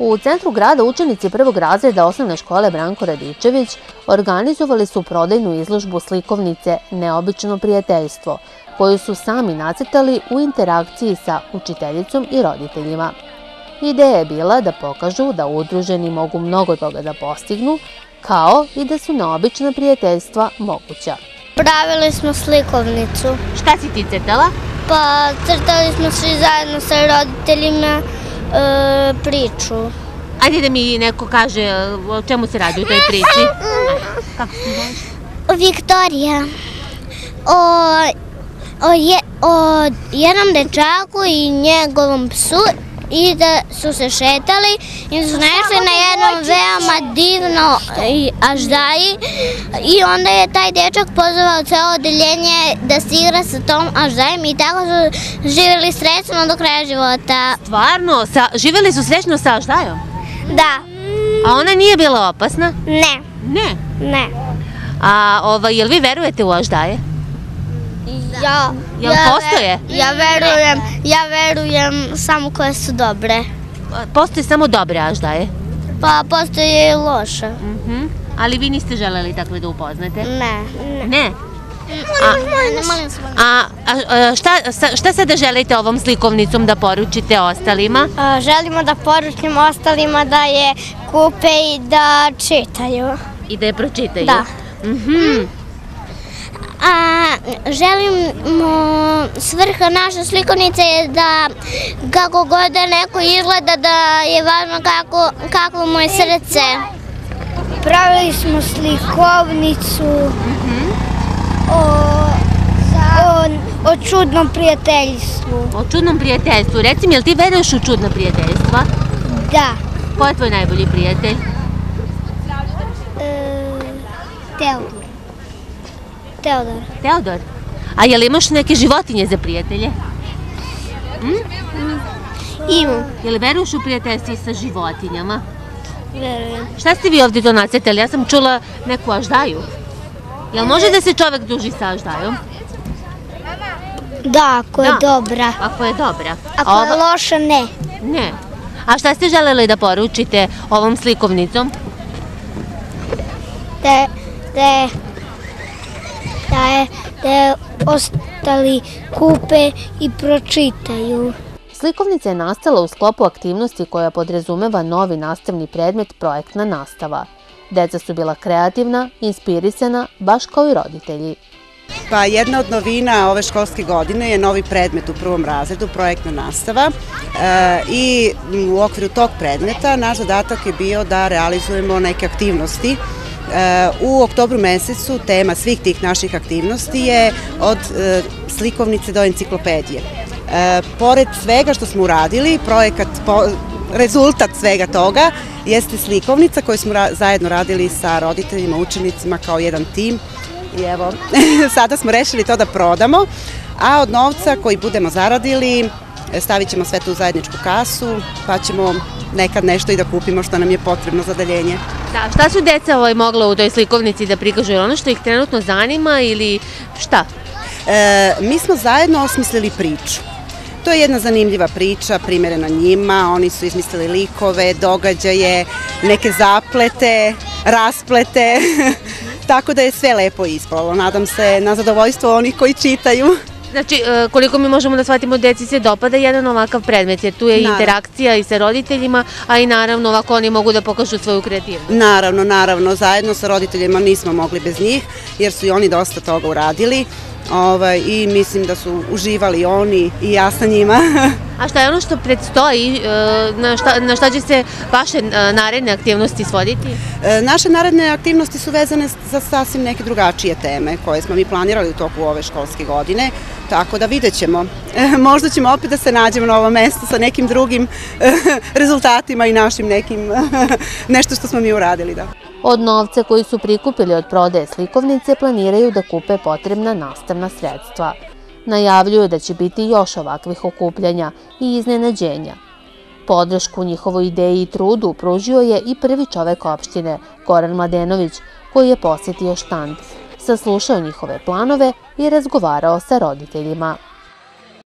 U centru grada učenici prvog razreda osnovne škole Branko Radičević organizovali su prodajnu izložbu slikovnice Neobično prijateljstvo, koju su sami nacrtali u interakciji sa učiteljicom i roditeljima. Ideja je bila da pokažu da udruženi mogu mnogo toga da postignu, kao i da su neobična prijateljstva moguća. Pravili smo slikovnicu. Šta si ti crtala? Pa crtali smo svi zajedno sa roditeljima priču. Ajde da mi neko kaže o čemu se radi u toj priči. Kako se zoveš? Viktorija. O jednom dečaku i njegovom psu i da su se šetali i su naišli na jednom veoma divno aždaji i onda je taj dečak pozvao celo odeljenje da se igra sa tom aždajem i tako su živjeli srećno do kraja života. Stvarno? Živjeli su srećno sa aždajom? Da. A ona nije bila opasna? Ne. Ne? Ne. A jel vi verujete u aždaje? Jel postoje? Ja verujem samo koje su dobre. Postoje samo dobre aždaje? Pa postoje i loše. Ali vi niste želeli takve da upoznate? Ne. Ne? A šta sada želite ovom slikovnicom da poručite ostalima? Želimo da poručimo ostalima da je kupe i da čitaju. I da je pročitaju? Da. Želimo, svrha naše slikovnice je da kako god da neko izgleda da je važno kako mu je srce. Pravili smo slikovnicu o čudnom prijateljstvu. O čudnom prijateljstvu. Reci mi, jel ti veruješ u čudna prijateljstva? Da. Ko je tvoj najbolji prijatelj? Teodor. A jel imaš neke životinje za prijatelje? Imam. Jel veruješ u prijateljstvo sa životinjama? Verujem. Šta ste vi ovdje to nacrtali? Ja sam čula neku aždaju. Jel može da se čovek druži sa aždajom? Da, ako je dobra. Ako je dobra. Ako je loša, ne. Ne. A šta ste želeli da poručite ovom slikovnicom? Da ostali kupe i pročitaju. Slikovnica je nastala u sklopu aktivnosti koja podrazumeva novi nastavni predmet projektna nastava. Deca su bila kreativna, inspirisana, baš kao i roditelji. Pa jedna od novina ove školske godine je novi predmet u prvom razredu, projektna nastava, i u okviru tog predmeta naš zadatak je bio da realizujemo neke aktivnosti. U oktobru mesecu tema svih tih naših aktivnosti je od slikovnice do enciklopedije. Pored svega što smo uradili, rezultat svega toga jeste slikovnica koju smo zajedno radili sa roditeljima, učenicima kao jedan tim. I evo, sada smo rešili to da prodamo, a od novca koji budemo zaradili stavit ćemo sve to u zajedničku kasu, pa ćemo nekad nešto i da kupimo što nam je potrebno za deljenje. Da, šta su deca mogla u toj slikovnici da prikažu? Ono što ih trenutno zanima ili šta? Mi smo zajedno osmislili priču. To je jedna zanimljiva priča, primerena njima. Oni su izmislili likove, događaje, neke zaplete, rasplete, tako da je sve lepo ispalo. Nadam se na zadovoljstvo onih koji čitaju. Znači, koliko mi možemo da shvatimo, deci se dopada jedan ovakav predmet, jer tu je interakcija i sa roditeljima, a i naravno ovako oni mogu da pokažu svoju kreativnost. Naravno, zajedno sa roditeljima nismo mogli bez njih, jer su i oni dosta toga uradili i mislim da su uživali oni i ja sa njima. A šta je ono što predstoji, na šta će se vaše naredne aktivnosti svoditi? Naše naredne aktivnosti su vezane za sasvim neke drugačije teme koje smo mi planirali u toku ove školske godine, tako da vidjet ćemo. Možda ćemo opet da se nađemo na ovom mestu sa nekim drugim rezultatima i našim nekim nešto što smo mi uradili. Od novca koji su prikupili od prodaje slikovnice planiraju da kupe potrebna nastavna sredstva. Najavljuju da će biti još ovakvih okupljanja i iznenađenja. Podršku njihovoj ideji i trudu pružio je i prvi čovek opštine, Goran Mladenović, koji je posjetio štand, saslušao njihove planove i razgovarao sa roditeljima.